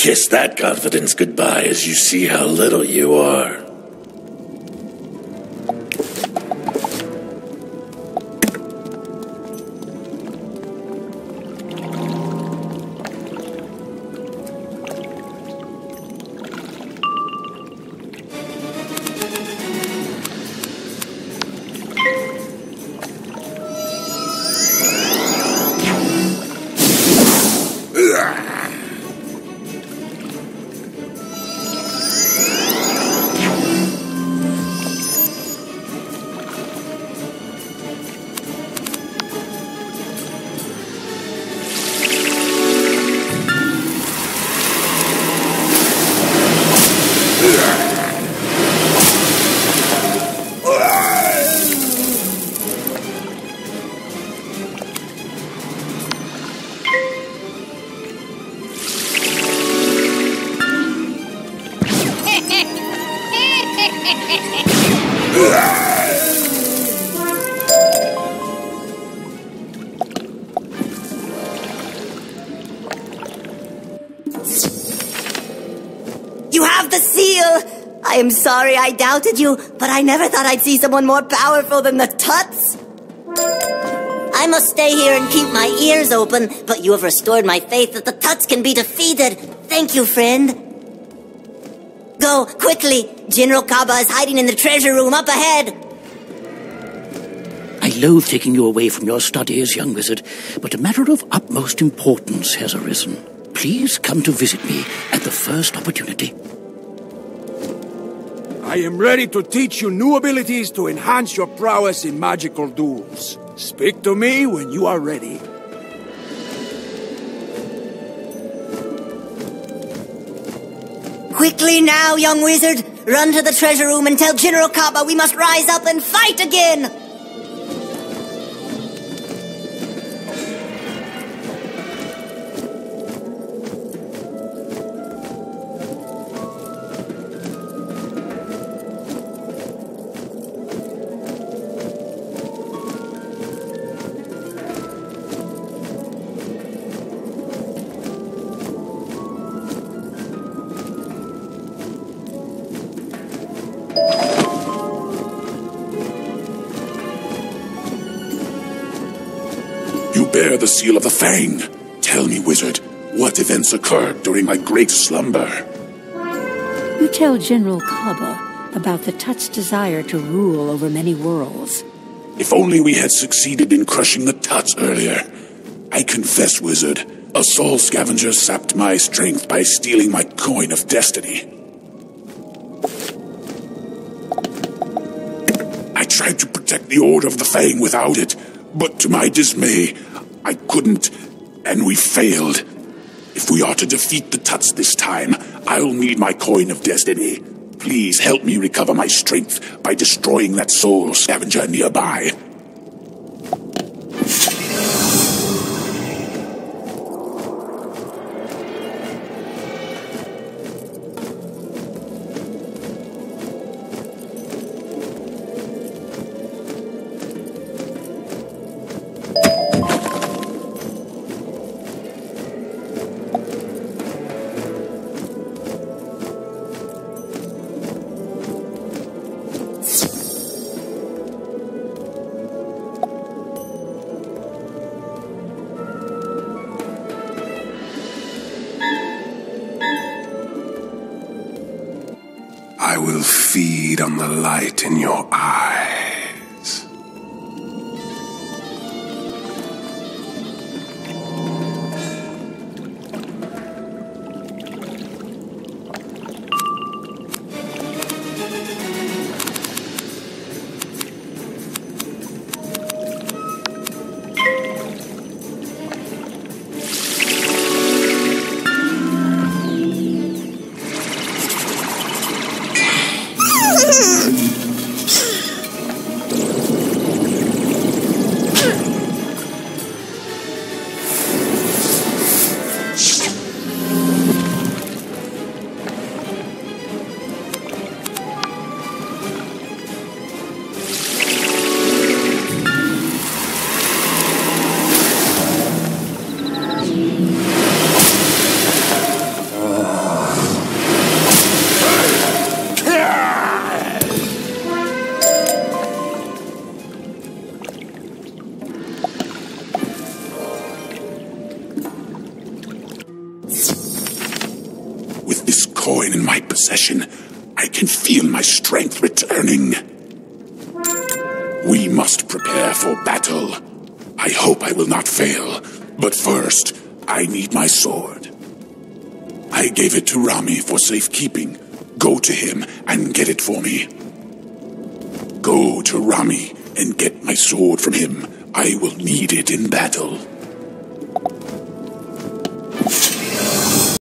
Kiss that confidence goodbye as you see how little you are. I am sorry I doubted you, but I never thought I'd see someone more powerful than the Tuts. I must stay here and keep my ears open, but you have restored my faith that the Tuts can be defeated. Thank you, friend. Go, quickly. General Khaba is hiding in the treasure room up ahead. I loathe taking you away from your studies, young wizard, but a matter of utmost importance has arisen. Please come to visit me at the first opportunity. I am ready to teach you new abilities to enhance your prowess in magical duels. Speak to me when you are ready. Quickly now, young wizard. Run to the treasure room and tell General Khaba we must rise up and fight again. Bear the seal of the Fang. Tell me, wizard, what events occurred during my great slumber? You tell General Khaba about the Tut's desire to rule over many worlds. If only we had succeeded in crushing the Tuts earlier. I confess, wizard, a soul scavenger sapped my strength by stealing my coin of destiny. I tried to protect the Order of the Fang without it, but to my dismay, I couldn't, and we failed. If we are to defeat the Tuts this time, I'll need my coin of destiny. Please help me recover my strength by destroying that soul scavenger nearby. I will feed on the light in your eyes. coin in my possession, I can feel my strength returning. We must prepare for battle. I hope I will not fail, but first, I need my sword. I gave it to Rami for safekeeping. Go to him and get it for me. Go to Rami and get my sword from him. I will need it in battle.